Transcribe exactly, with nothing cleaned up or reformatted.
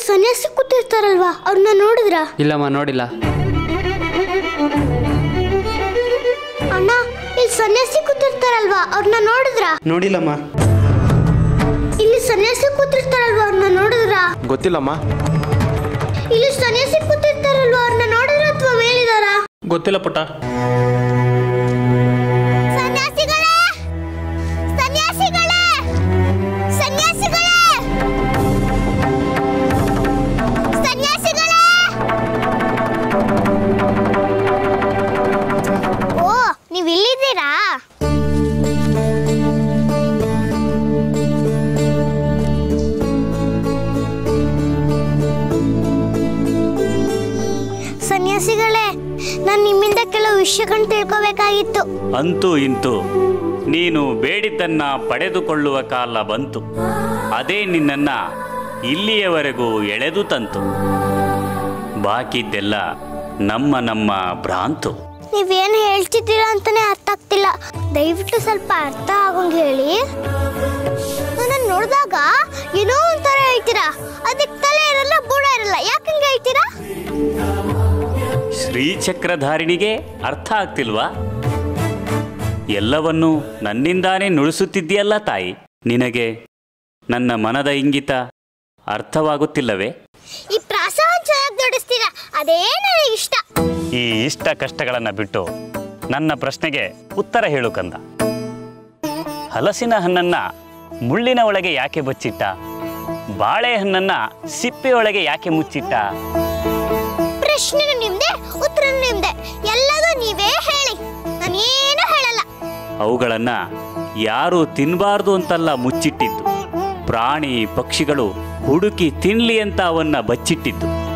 ಸನ್ಯಾಸಿ ಕೂತಿರ್ತಾರಲ್ವಾ ಅವ್ರನ್ನ ನೋಡಿದ್ರ? ಇಲ್ಲಮ್ಮ, ನೋಡಿಲ್ಲ. ಅಣ್ಣ, ಇಲ್ಲಿ ಸನ್ಯಾಸಿ ಕೂತಿರ್ತಾರಲ್ವಾ ಅವ್ರನ್ನ ನೋಡಿದ್ರ? ನೋಡಿಲ್ಲಮ್ಮ. ಇಲ್ಲಿ ಸನ್ಯಾಸಿ ಕೂತಿರ್ತಾರಲ್ವಾ ಅವ್ರನ್ನ ನೋಡಿದ್ರ? ಗೊತ್ತಿಲ್ಲಮ್ಮ. ಇಲ್ಲಿ ಸನ್ಯಾಸಿ ಕೂತಿರ್ತಾರಲ್ವಾ ಅವ್ರನ್ನ ನೋಡಿದ್ರ ಅಥವಾ ಮೇಲಿದಾರ? ಗೊತ್ತಿಲ್ಲ ಪುಟ್ಟ. ಸನ್ಯಾಸಿಗಳೇ, ಸನ್ಯಾಸಿಗಳೇ, ಸನ್ಯಾಸಿಗಳೇ, ಸನ್ಯಾಸಿಗಳೇ! ಓ, ನೀವು ಇಲ್ಲಿದ್ದೀರಾ? ಸನ್ಯಾಸಿಗಳೇ, ನಾನು ನಿಮ್ಮಿಂದ ಕೆಲವು ವಿಷಯಗಳನ್ನು ತಿಳ್ಕೋಬೇಕಾಗಿತ್ತು. ಅಂತೂ ಇಂತೂ ನೀನು ಬೇಡಿದ್ದನ್ನ ಪಡೆದುಕೊಳ್ಳುವ ಕಾಲ ಬಂತು. ಅದೇ ನಿನ್ನನ್ನ ಇಲ್ಲಿಯವರೆಗೂ ಎಳೆದು ತಂತು. ಬಾಕಿದ್ದೆಲ್ಲ ನಮ್ಮ ನಮ್ಮ ಭ್ರಾಂತು. ನೀವೇನು ಹೇಳ್ತಿದ್ದೀರಾ ಅಂತಾನೆ ಅರ್ಥ ಆಗ್ತಿಲ್ಲ. ದಯವಿಟ್ಟು ಸ್ವಲ್ಪ ಅರ್ಥ ಆಗೋಂಗೆ ಹೇಳಿ. ನನ್ನ ನೋಡಿದಾಗ ಏನೋ ಒಂಥರ ಹೇಳ್ತೀರಾ, ಅದಕ್ಕೆ ತಲೆ ಇರಲ್ಲ, ಬುಡ ಇರಲ್ಲ. ಯಾಕಂಗೆ ಹೇಳ್ತೀರಾ? ಶ್ರೀಚಕ್ರಧಾರಿಣಿಗೆ ಅರ್ಥ ಆಗ್ತಿಲ್ವಾ? ಎಲ್ಲವನ್ನೂ ನನ್ನಿಂದಾನೇ ನುಡಿಸುತ್ತಿದ್ದೀಯಲ್ಲ ತಾಯಿ. ನಿನಗೆ ನನ್ನ ಮನದ ಇಂಗಿತ ಅರ್ಥವಾಗುತ್ತಿಲ್ಲವೇ? ಈ ಪ್ರಾಸವನ್ನು ಚೆನ್ನಾಗಿ ನುಡಿಸ್ತೀರಾ, ಅದೇ ನನಗೆ ಇಷ್ಟ. ಈ ಇಷ್ಟ ಕಷ್ಟಗಳನ್ನು ಬಿಟ್ಟು ನನ್ನ ಪ್ರಶ್ನೆಗೆ ಉತ್ತರ ಹೇಳು ಕಂದ. ಹಲಸಿನ ಹಣ್ಣನ್ನ ಮುಳ್ಳಿನ ಒಳಗೆ ಯಾಕೆ ಬಚ್ಚಿಟ್ಟ? ಬಾಳೆಹಣ್ಣನ್ನ ಸಿಪ್ಪೆಯೊಳಗೆ ಯಾಕೆ ಮುಚ್ಚಿಟ್ಟ? ಪ್ರಶ್ನೆನೂ ನಿಮ್ದೆ, ಉತ್ತರನೂ ನಿಮ್ದೆ. ಎಲ್ಲದೂ ನೀವೇ ಹೇಳಿ, ನಾನೇನು ಹೇಳಲ್ಲ. ಅವುಗಳನ್ನ ಯಾರು ತಿನ್ನಬಾರ್ದು ಅಂತಲ್ಲ ಮುಚ್ಚಿಟ್ಟಿದ್ದು, ಪ್ರಾಣಿ ಪಕ್ಷಿಗಳು ಹುಡುಕಿ ತಿನ್ಲಿ ಅಂತ ಅವನ್ನ ಬಚ್ಚಿಟ್ಟಿದ್ದು.